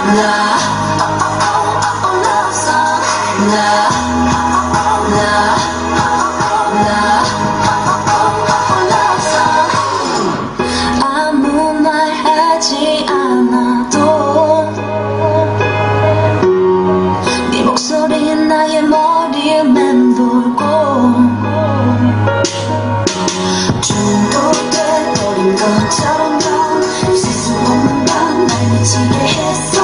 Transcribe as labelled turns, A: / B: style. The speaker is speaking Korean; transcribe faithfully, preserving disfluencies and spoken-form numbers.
A: 나 love song 나 나 나 love song 아무 말 하지 않아도 네 목소리는 나의 머리에 맴돌고 중독돼 버린 것처럼 넌 있을 수 없는 밤 날 미치게 했어